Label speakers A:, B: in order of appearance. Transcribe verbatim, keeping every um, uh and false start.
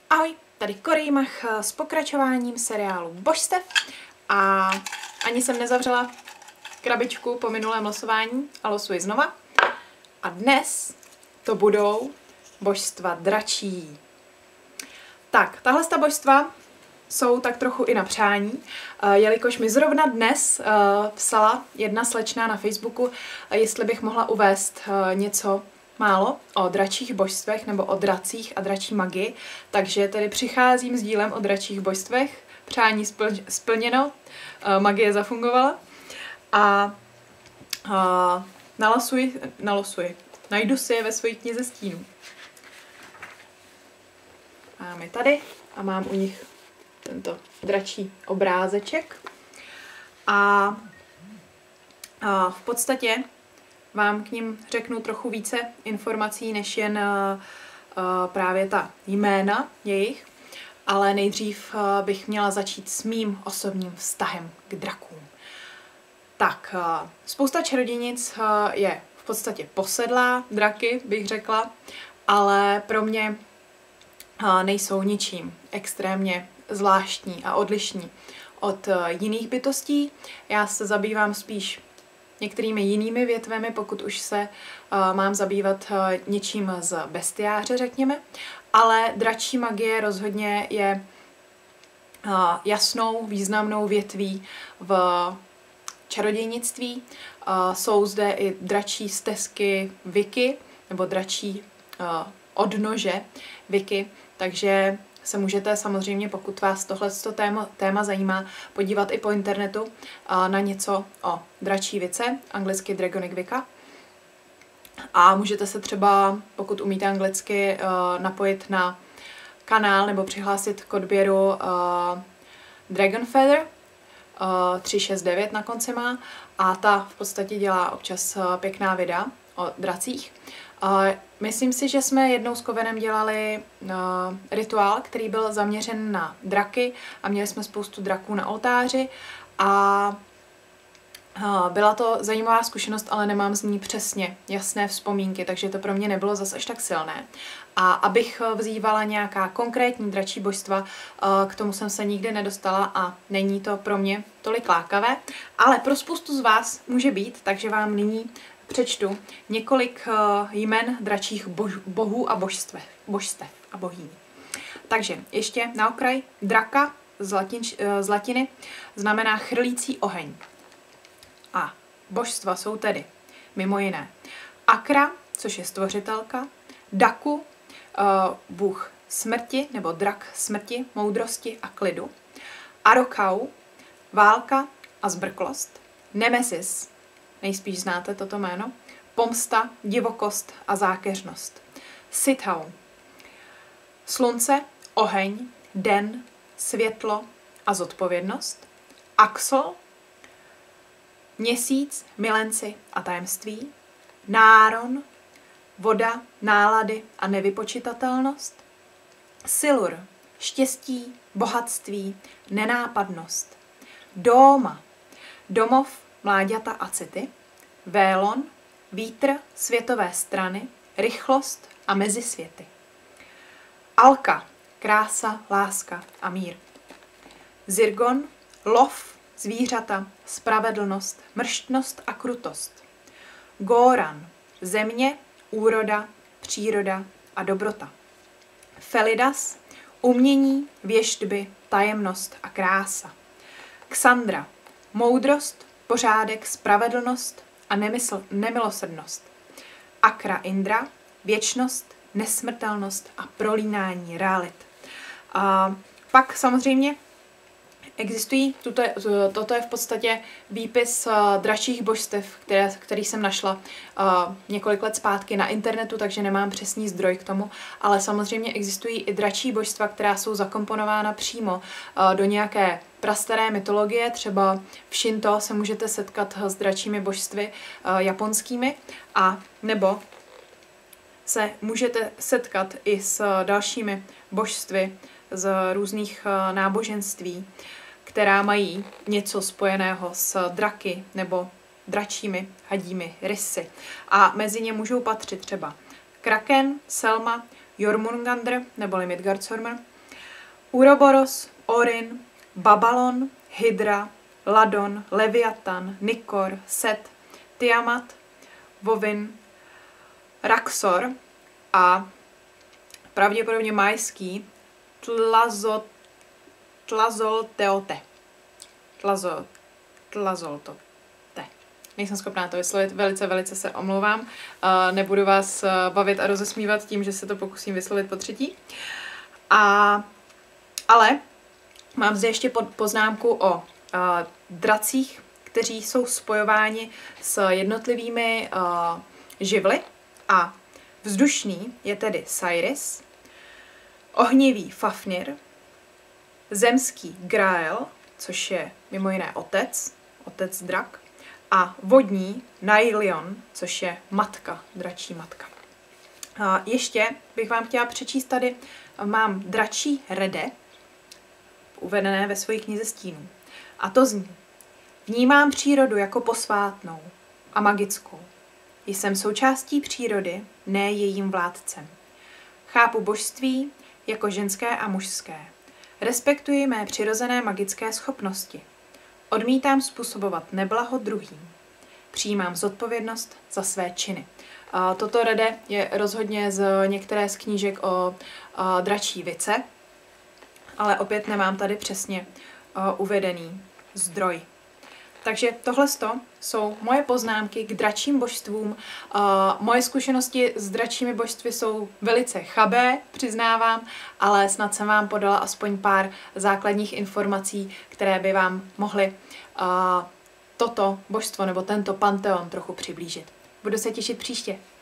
A: Ahoj, tady Korejmach s pokračováním seriálu Božstev a ani jsem nezavřela krabičku po minulém losování a losuji znova. A dnes to budou božstva dračí. Tak, tahle ta božstva jsou tak trochu i na přání, jelikož mi zrovna dnes psala jedna slečna na Facebooku, jestli bych mohla uvést něco málo o dračích božstvech nebo o dracích a dračí magii, takže tedy přicházím s dílem o dračích božstvech, přání splněno, magie zafungovala a, a nalosuji, nalosuji, najdu si je ve své knize stínů. Mám je tady a mám u nich tento dračí obrázeček a, a v podstatě vám k ním řeknu trochu více informací, než jen uh, uh, právě ta jména jejich, ale nejdřív uh, bych měla začít s mým osobním vztahem k drakům. Tak, uh, spousta čarodějnic uh, je v podstatě posedlá draky, bych řekla, ale pro mě uh, nejsou ničím extrémně zvláštní a odlišní od uh, jiných bytostí. Já se zabývám spíš některými jinými větvemi, pokud už se uh, mám zabývat uh, něčím z bestiáře, řekněme. Ale dračí magie rozhodně je uh, jasnou, významnou větví v čarodějnictví. Uh, jsou zde i dračí stezky Wiki, nebo dračí uh, odnože Wiki, takže se můžete samozřejmě, pokud vás tohle téma, téma zajímá, podívat i po internetu uh, na něco o dračí vice, anglicky Dragonic Wicca. A můžete se třeba, pokud umíte anglicky, uh, napojit na kanál nebo přihlásit k odběru uh, Dragonfeather, uh, tři šest devět na konci má, a ta v podstatě dělá občas uh, pěkná videa o dracích. Uh, myslím si, že jsme jednou s Kovenem dělali uh, rituál, který byl zaměřen na draky a měli jsme spoustu draků na oltáři a uh, byla to zajímavá zkušenost, ale nemám z ní přesně jasné vzpomínky, takže to pro mě nebylo zas až tak silné. A abych vzývala nějaká konkrétní dračí božstva, uh, k tomu jsem se nikdy nedostala a není to pro mě tolik lákavé, ale pro spoustu z vás může být, takže vám nyní přečtu několik uh, jmen dračích bož, bohů a božstev, božstev a bohyní. Takže ještě na okraj, draka z, latin, uh, z latiny znamená chrlící oheň. A božstva jsou tedy mimo jiné Akra, což je stvořitelka, Daku, uh, bůh smrti nebo drak smrti, moudrosti a klidu, Arokau, válka a zbrklost, Nemesis, nejspíš znáte toto jméno, pomsta, divokost a zákeřnost. Sithau, slunce, oheň, den, světlo a zodpovědnost. Axel, měsíc, milenci a tajemství. Náron, voda, nálady a nevypočitatelnost. Silur, štěstí, bohatství, nenápadnost. Dóma, domov, mláďata a city. Vélon, vítr, světové strany, rychlost a mezisvěty. Alka, krása, láska a mír. Zirgon, lov, zvířata, spravedlnost, mrštnost a krutost. Góran, země, úroda, příroda a dobrota. Felidas, umění, věštby, tajemnost a krása. Xandra, moudrost, pořádek, spravedlnost a nemysl, nemilosrdnost. Akra Indra, věčnost, nesmrtelnost a prolínání realit. A pak samozřejmě existují, tuto je, toto je v podstatě výpis uh, dračích božstev, které, který jsem našla uh, několik let zpátky na internetu, takže nemám přesný zdroj k tomu, ale samozřejmě existují i dračí božstva, která jsou zakomponována přímo uh, do nějaké prastaré mytologie, třeba v Shinto se můžete setkat s dračími božstvy uh, japonskými, a nebo se můžete setkat i s dalšími božstvy z různých uh, náboženství, která mají něco spojeného s draky nebo dračími hadími rysy. A mezi ně můžou patřit třeba Kraken, Selma, Jormungandr neboli Midgardsormr, Uroboros, Orin, Babylon, Hydra, Ladon, Leviatan, Nikor, Set, Tiamat, Vovin, Raxor a pravděpodobně majský Tlazo, Tlazolteote. Tlazo, Tlazoltote. Nejsem schopná to vyslovit, velice, velice se omlouvám. Uh, nebudu vás uh, bavit a rozesmívat tím, že se to pokusím vyslovit po třetí. A, ale mám zde ještě poznámku o uh, dracích, kteří jsou spojováni s jednotlivými uh, živly. A vzdušný je tedy Cyrus, ohnivý Fafnir, zemský Grael, což je mimo jiné otec, otec drak, a vodní Nailion, což je matka, dračí matka. A ještě bych vám chtěla přečíst tady, mám dračí rede, uvedené ve své knize stínů. A to zní: vnímám přírodu jako posvátnou a magickou. Jsem součástí přírody, ne jejím vládcem. Chápu božství jako ženské a mužské. Respektuji mé přirozené magické schopnosti. Odmítám způsobovat neblaho druhým. Přijímám zodpovědnost za své činy. Toto rede je rozhodně z některé z knížek o dračí vice, ale opět nemám tady přesně uvedený zdroj. Takže tohle jsou moje poznámky k dračím božstvům. Uh, moje zkušenosti s dračími božstvy jsou velice chabé, přiznávám, ale snad jsem vám podala aspoň pár základních informací, které by vám mohly uh, toto božstvo nebo tento panteon trochu přiblížit. Budu se těšit příště.